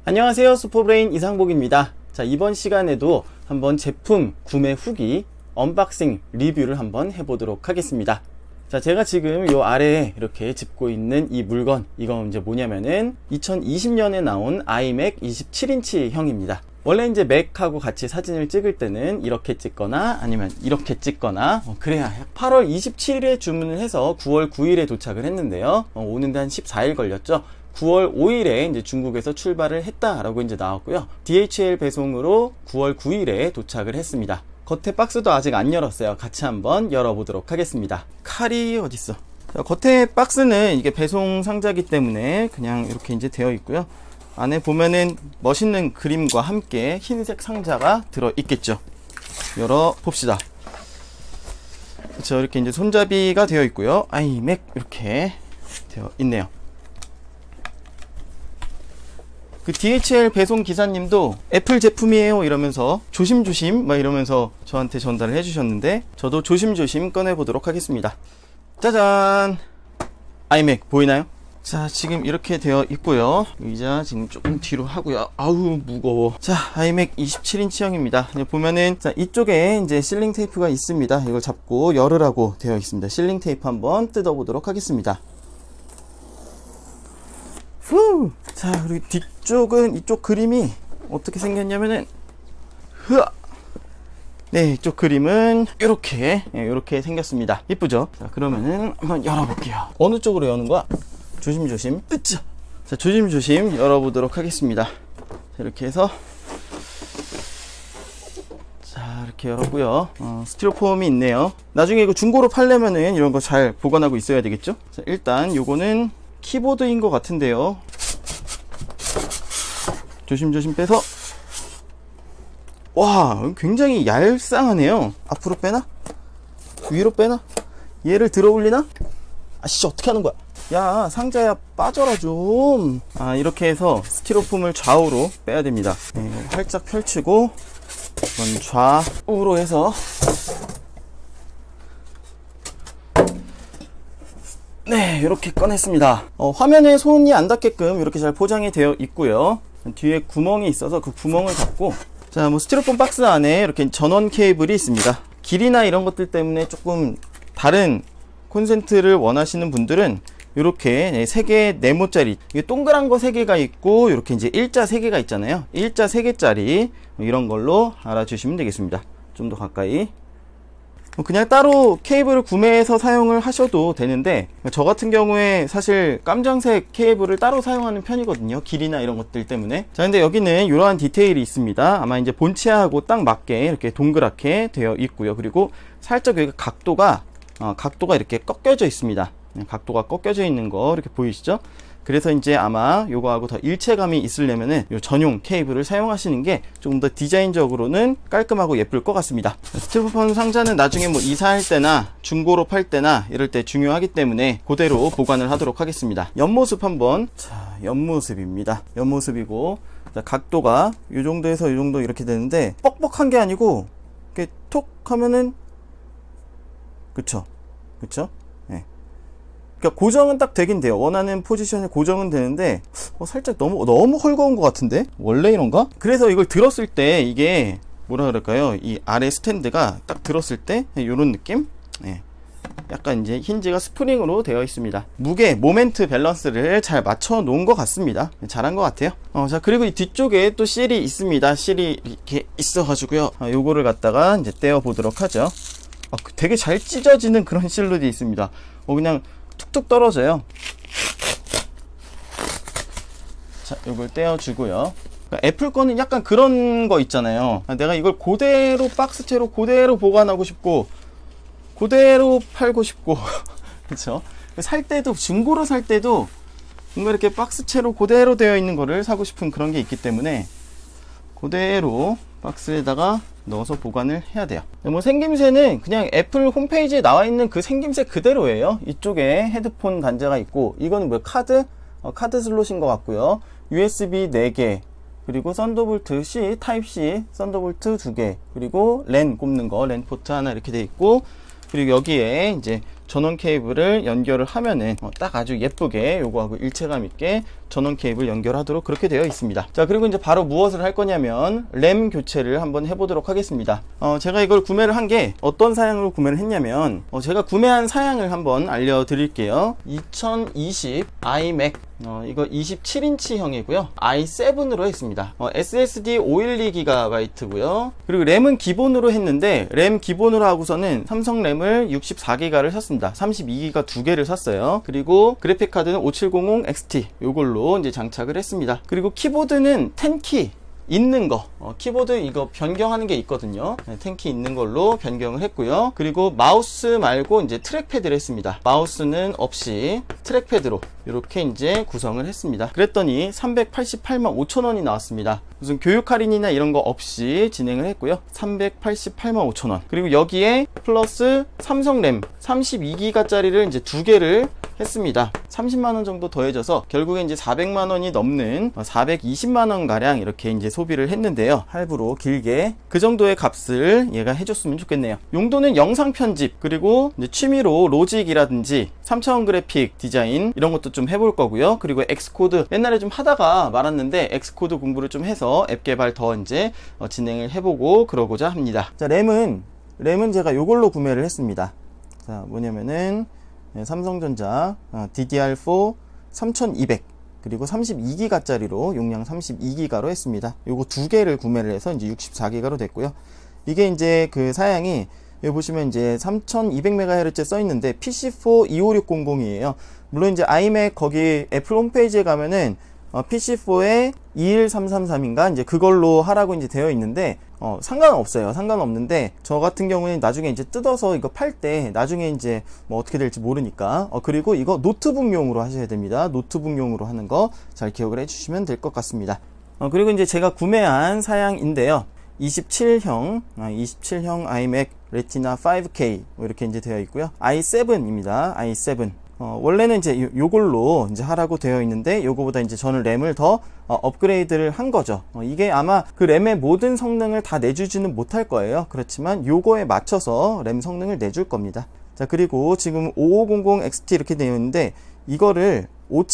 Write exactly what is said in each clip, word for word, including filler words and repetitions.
안녕하세요, 슈퍼브레인 이상복입니다. 자, 이번 시간에도 한번 제품 구매 후기 언박싱 리뷰를 한번 해보도록 하겠습니다. 자, 제가 지금 요 아래에 이렇게 짚고 있는 이 물건, 이건 이제 뭐냐면은 이천이십 년에 나온 아이맥 이십칠 인치 형입니다. 원래 이제 맥하고 같이 사진을 찍을 때는 이렇게 찍거나 아니면 이렇게 찍거나 어, 그래야 팔월 이십칠일에 주문을 해서 구월 구일에 도착을 했는데요. 어, 오는데 한 십사 일 걸렸죠. 구월 오일에 이제 중국에서 출발을 했다라고 이제 나왔고요. 디에이치엘 배송으로 구월 구일에 도착을 했습니다. 겉에 박스도 아직 안 열었어요. 같이 한번 열어보도록 하겠습니다. 칼이 어딨어? 자, 겉에 박스는 이게 배송 상자이기 때문에 그냥 이렇게 이제 되어 있고요. 안에 보면은 멋있는 그림과 함께 흰색 상자가 들어 있겠죠. 열어 봅시다. 그렇죠. 이렇게 이제 손잡이가 되어 있고요. 아이맥 이렇게 되어 있네요. 그 디에이치엘 배송 기사님도 애플 제품이에요 이러면서 조심조심 막 이러면서 저한테 전달을 해주셨는데 저도 조심조심 꺼내보도록 하겠습니다. 짜잔! 아이맥 보이나요? 자, 지금 이렇게 되어 있고요. 의자 지금 조금 뒤로 하고요. 아우 무거워. 자, 아이맥 이십칠 인치형입니다. 보면은 자, 이쪽에 이제 실링 테이프가 있습니다. 이걸 잡고 열으라고 되어 있습니다. 실링 테이프 한번 뜯어보도록 하겠습니다. 후! 자, 그리고 뒤쪽은 이쪽 그림이 어떻게 생겼냐면은 흐아! 네, 이쪽 그림은 이렇게 이렇게 생겼습니다. 이쁘죠? 자, 그러면은 한번 열어볼게요. 어느 쪽으로 여는 거야? 조심조심. 으쌰! 자, 조심조심 열어보도록 하겠습니다. 자, 이렇게 해서 자, 이렇게 열었고요. 어, 스티로폼이 있네요. 나중에 이거 중고로 팔려면은 이런 거 잘 보관하고 있어야 되겠죠? 자, 일단 요거는 키보드인 것 같은데요. 조심조심 빼서 와, 굉장히 얄쌍하네요. 앞으로 빼나? 위로 빼나? 얘를 들어 올리나? 아씨, 어떻게 하는 거야? 야, 상자야 빠져라 좀. 아, 이렇게 해서 스티로폼을 좌우로 빼야 됩니다. 네, 활짝 펼치고 이건 좌우로 해서 네, 이렇게 꺼냈습니다. 어, 화면에 손이 안 닿게끔 이렇게 잘 포장이 되어 있고요. 뒤에 구멍이 있어서 그 구멍을 닫고, 자, 뭐 스티로폼 박스 안에 이렇게 전원 케이블이 있습니다. 길이나 이런 것들 때문에 조금 다른 콘센트를 원하시는 분들은 이렇게 세 개 네모짜리, 이게 동그란 거 세 개가 있고 이렇게 이제 일자 세 개가 있잖아요. 일자 세 개짜리 이런 걸로 알아주시면 되겠습니다. 좀 더 가까이. 그냥 따로 케이블을 구매해서 사용을 하셔도 되는데 저 같은 경우에 사실 깜장색 케이블을 따로 사용하는 편이거든요. 길이나 이런 것들 때문에. 자, 근데 여기는 이러한 디테일이 있습니다. 아마 이제 본체하고 딱 맞게 이렇게 동그랗게 되어 있고요. 그리고 살짝 여기 각도가 어, 각도가 이렇게 꺾여져 있습니다. 각도가 꺾여져 있는 거 이렇게 보이시죠? 그래서 이제 아마 요거하고 더 일체감이 있으려면은 요 전용 케이블을 사용하시는 게 조금 더 디자인적으로는 깔끔하고 예쁠 것 같습니다. 스티로폼 상자는 나중에 뭐 이사할 때나 중고로 팔 때나 이럴 때 중요하기 때문에 그대로 보관을 하도록 하겠습니다. 옆모습 한번. 자, 옆모습입니다. 옆모습이고, 자, 각도가 요 정도에서 요 정도 이렇게 되는데 뻑뻑한 게 아니고 이렇게 톡 하면은 그쵸? 그쵸? 그러니까 고정은 딱 되긴 돼요. 원하는 포지션에 고정은 되는데 어, 살짝 너무 너무 헐거운 것 같은데? 원래 이런가? 그래서 이걸 들었을 때 이게 뭐라 그럴까요? 이 아래 스탠드가 딱 들었을 때 이런 느낌? 네. 약간 이제 힌지가 스프링으로 되어 있습니다. 무게, 모멘트 밸런스를 잘 맞춰 놓은 것 같습니다. 잘한 것 같아요. 어, 자, 그리고 이 뒤쪽에 또 실이 있습니다. 실이 이렇게 있어 가지고요. 아, 요거를 갖다가 이제 떼어 보도록 하죠. 아, 되게 잘 찢어지는 그런 실로 되어 있습니다. 어, 그냥 툭툭 떨어져요. 자, 이걸 떼어주고요. 그러니까 애플 거는 약간 그런 거 있잖아요. 내가 이걸 그대로 박스채로 그대로 보관하고 싶고 그대로 팔고 싶고 그쵸? 살 때도, 중고로 살 때도 뭔가 이렇게 박스채로 그대로 되어 있는 거를 사고 싶은 그런 게 있기 때문에 그대로 박스에다가 넣어서 보관을 해야 돼요. 뭐 생김새는 그냥 애플 홈페이지에 나와 있는 그 생김새 그대로예요. 이쪽에 헤드폰 단자가 있고, 이거는 뭐 카드? 어, 카드 슬롯인 것 같고요. 유에스비 네 개, 그리고 썬더볼트 C, 타입 C, 썬더볼트 두 개, 그리고 랜 꼽는 거, 랜 포트 하나 이렇게 돼 있고, 그리고 여기에 이제 전원 케이블을 연결을 하면은 어, 딱 아주 예쁘게 요거하고 일체감 있게 전원 케이블 연결하도록 그렇게 되어 있습니다. 자, 그리고 이제 바로 무엇을 할 거냐면 램 교체를 한번 해보도록 하겠습니다. 어, 제가 이걸 구매를 한 게 어떤 사양으로 구매를 했냐면 어, 제가 구매한 사양을 한번 알려드릴게요. 이천이십 아이맥 어, 이거 이십칠 인치 형이고요. 아이 세븐으로 했습니다. 어, 에스에스디 오백십이 기가바이트고요. 그리고 램은 기본으로 했는데 램 기본으로 하고서는 삼성 램을 육십사 기가를 샀습니다. 삼십이 기가 두 개를 샀어요. 그리고 그래픽 카드는 오칠공공 엑스티 요걸로 이제 장착을 했습니다. 그리고 키보드는 텐 키 있는 거 어, 키보드 이거 변경하는 게 있거든요. 네, 텐 키 있는 걸로 변경을 했고요. 그리고 마우스 말고 이제 트랙패드를 했습니다. 마우스는 없이 트랙패드로 이렇게 이제 구성을 했습니다. 그랬더니 삼백팔십팔만 오천 원이 나왔습니다. 무슨 교육 할인이나 이런 거 없이 진행을 했고요. 삼백팔십팔만 오천 원. 그리고 여기에 플러스 삼성 램 삼십이 기가짜리를 이제 두 개를 했습니다. 삼십만 원 정도 더해져서 결국에 이제 사백만 원이 넘는 사백이십만 원 가량 이렇게 이제 소비를 했는데요. 할부로 길게 그 정도의 값을 얘가 해줬으면 좋겠네요. 용도는 영상 편집 그리고 이제 취미로 로직이라든지 삼 차원 그래픽 디자인 이런 것도 좀 해볼 거고요. 그리고 엑스코드 옛날에 좀 하다가 말았는데 엑스코드 공부를 좀 해서 앱 개발 더 이제 어, 진행을 해보고 그러고자 합니다. 자, 램은 램은 제가 요걸로 구매를 했습니다. 자, 뭐냐면은 네, 삼성전자 어, 디디알 사 삼천이백 그리고 삼십이 기가짜리로 용량 삼십이 기가로 했습니다. 요거 두 개를 구매를 해서 이제 육십사 기가로 됐고요. 이게 이제 그 사양이 여기 보시면 이제 삼천이백 메가헤르츠 써 있는데 피씨 사 이오육공공이에요. 물론 이제 아이맥 거기 애플 홈페이지에 가면은 어, 피씨 사에 이일삼삼삼인가 이제 그걸로 하라고 이제 되어 있는데 어, 상관없어요. 상관없는데 저 같은 경우에는 나중에 이제 뜯어서 이거 팔 때 나중에 이제 뭐 어떻게 될지 모르니까 어, 그리고 이거 노트북용으로 하셔야 됩니다. 노트북용으로 하는 거 잘 기억을 해주시면 될 것 같습니다. 어, 그리고 이제 제가 구매한 사양인데요. 이십칠형 아, 이십칠형 아이맥 레티나 파이브 케이 뭐 이렇게 이제 되어 있고요. 아이 세븐입니다. 아이 세븐. 어, 원래는 이제 요, 요걸로 이제 하라고 되어 있는데 요거보다 이제 저는 램을 더 어, 업그레이드를 한 거죠. 어, 이게 아마 그 램의 모든 성능을 다 내주지는 못할 거예요. 그렇지만 요거에 맞춰서 램 성능을 내줄 겁니다. 자, 그리고 지금 오오공공 엑스티 이렇게 되어 있는데 이거를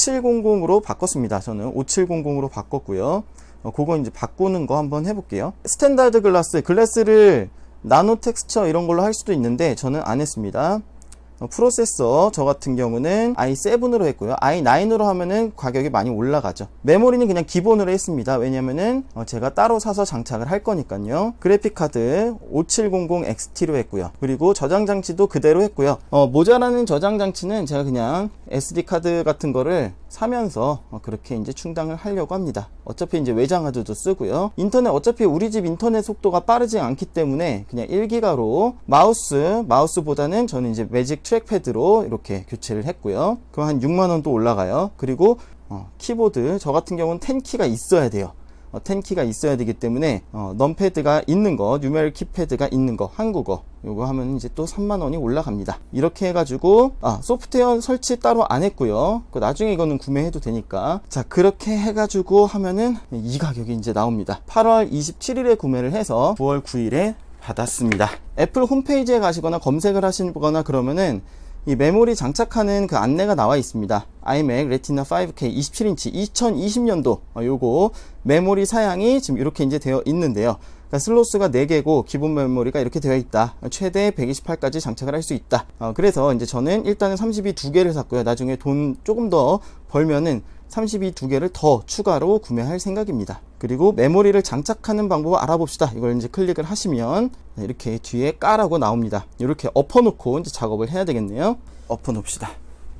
오칠공공으로 바꿨습니다. 저는 오칠공공으로 바꿨고요. 어, 그거 이제 바꾸는 거 한번 해볼게요. 스탠다드 글라스 글래스를 나노 텍스처 이런 걸로 할 수도 있는데 저는 안 했습니다. 어, 프로세서 저 같은 경우는 아이 세븐으로 했고요. 아이 나인으로 하면은 가격이 많이 올라가죠. 메모리는 그냥 기본으로 했습니다. 왜냐면은 어, 제가 따로 사서 장착을 할 거니까요. 그래픽 카드 오칠공공 엑스티로 했고요. 그리고 저장 장치도 그대로 했고요. 어, 모자라는 저장 장치는 제가 그냥 에스디 카드 같은 거를 사면서 어, 그렇게 이제 충당을 하려고 합니다. 어차피 이제 외장 하드도 쓰고요. 인터넷 어차피 우리 집 인터넷 속도가 빠르지 않기 때문에 그냥 일 기가로 마우스 마우스보다는 저는 이제 매직 트랙패드로 이렇게 교체를 했고요. 그럼 한 육만 원 또 올라가요. 그리고 어, 키보드 저 같은 경우는 텐 키가 있어야 돼요. 어, 텐 키가 있어야 되기 때문에 어, 넘패드가 있는 거, 뉴메릭 키패드가 있는 거, 한국어 요거 하면 이제 또 삼만 원이 올라갑니다. 이렇게 해가지고 아 소프트웨어 설치 따로 안 했고요. 그 나중에 이거는 구매해도 되니까 자 그렇게 해가지고 하면은 이 가격이 이제 나옵니다. 팔월 이십칠일에 구매를 해서 구월 구일에 받았습니다. 애플 홈페이지에 가시거나 검색을 하시거나 그러면은 이 메모리 장착하는 그 안내가 나와 있습니다. 아이맥 레티나 파이브 케이 이십칠 인치 이천이십 년도 어, 요거 메모리 사양이 지금 이렇게 이제 되어 있는데요. 그러니까 슬롯수가 네 개고 기본 메모리가 이렇게 되어 있다. 최대 백이십팔까지 장착을 할 수 있다. 어, 그래서 이제 저는 일단은 삼십이 두 개를 샀고요. 나중에 돈 조금 더 벌면은 삼십이 두 개를 더 추가로 구매할 생각입니다. 그리고 메모리를 장착하는 방법을 알아봅시다. 이걸 이제 클릭을 하시면 이렇게 뒤에 까라고 나옵니다. 이렇게 엎어놓고 이제 작업을 해야 되겠네요. 엎어놓읍시다.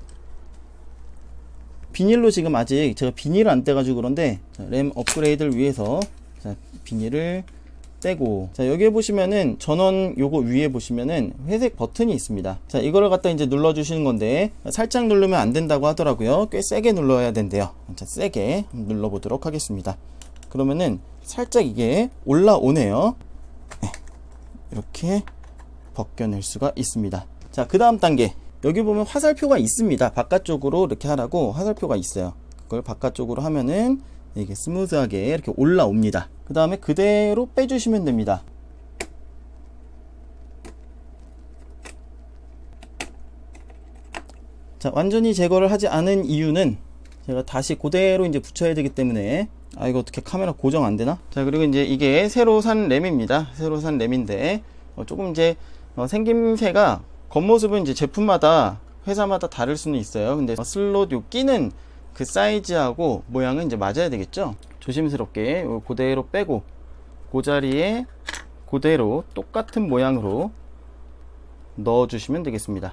비닐로 지금 아직 제가 비닐을 안 떼가지고 그런데 램 업그레이드를 위해서 자, 비닐을 떼고 자 여기에 보시면은 전원 요거 위에 보시면은 회색 버튼이 있습니다. 자 이거를 갖다 이제 눌러 주시는 건데 살짝 누르면 안 된다고 하더라고요. 꽤 세게 눌러야 된대요. 자 세게 눌러 보도록 하겠습니다. 그러면은 살짝 이게 올라오네요. 네, 이렇게 벗겨낼 수가 있습니다. 자 그 다음 단계 여기 보면 화살표가 있습니다. 바깥쪽으로 이렇게 하라고 화살표가 있어요. 그걸 바깥쪽으로 하면은 이게 스무스하게 이렇게 올라옵니다. 그 다음에 그대로 빼주시면 됩니다. 자, 완전히 제거를 하지 않은 이유는 제가 다시 그대로 이제 붙여야 되기 때문에. 아, 이거 어떻게 카메라 고정 안 되나? 자, 그리고 이제 이게 새로 산 램입니다. 새로 산 램인데 어, 조금 이제 어, 생김새가 겉모습은 이제 제품마다 회사마다 다를 수는 있어요. 근데 어, 슬롯 요 끼는 그 사이즈하고 모양은 이제 맞아야 되겠죠. 조심스럽게 요 그대로 빼고 그 자리에 그대로 똑같은 모양으로 넣어 주시면 되겠습니다.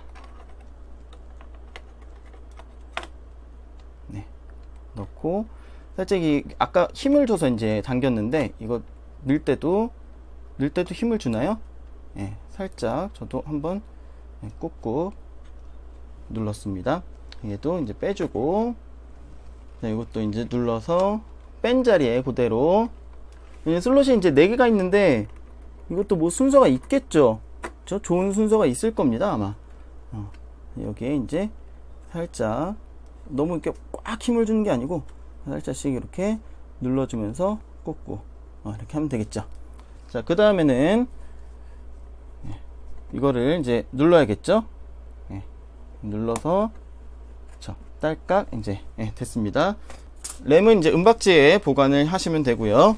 네, 넣고 살짝 이 아까 힘을 줘서 이제 당겼는데 이거 넣을 때도 넣을 때도 힘을 주나요? 네, 살짝 저도 한번 꾹꾹 눌렀습니다. 얘도 이제 빼주고, 자, 이것도 이제 눌러서 뺀 자리에 그대로. 슬롯이 이제 네 개가 있는데 이것도 뭐 순서가 있겠죠. 저 좋은 순서가 있을 겁니다 아마. 어, 여기에 이제 살짝 너무 이렇게 꽉 힘을 주는 게 아니고 살짝씩 이렇게 눌러주면서 꽂고 어, 이렇게 하면 되겠죠. 자, 그 다음에는 이거를 이제 눌러야겠죠. 예, 눌러서 그쵸, 딸깍 이제 예, 됐습니다. 램은 이제 은박지에 보관을 하시면 되고요.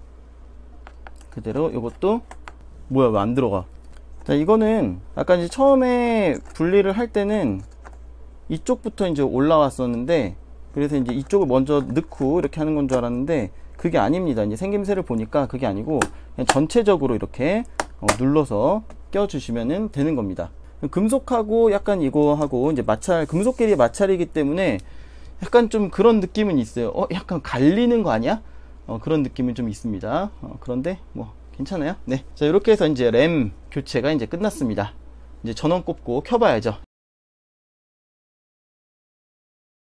그대로 이것도 뭐야 왜 안 들어가. 자, 이거는 아까 이제 처음에 분리를 할 때는 이쪽부터 이제 올라왔었는데 그래서 이제 이쪽을 먼저 넣고 이렇게 하는 건 줄 알았는데 그게 아닙니다. 이제 생김새를 보니까 그게 아니고 그냥 전체적으로 이렇게 어, 눌러서 껴주시면 되는 겁니다. 금속하고 약간 이거하고 이제 마찰, 금속끼리 마찰이기 때문에 약간 좀 그런 느낌은 있어요. 어, 약간 갈리는 거 아니야? 어, 그런 느낌은 좀 있습니다. 어, 그런데 뭐 괜찮아요. 네, 자, 이렇게 해서 이제 램 교체가 이제 끝났습니다. 이제 전원 꼽고 켜봐야죠.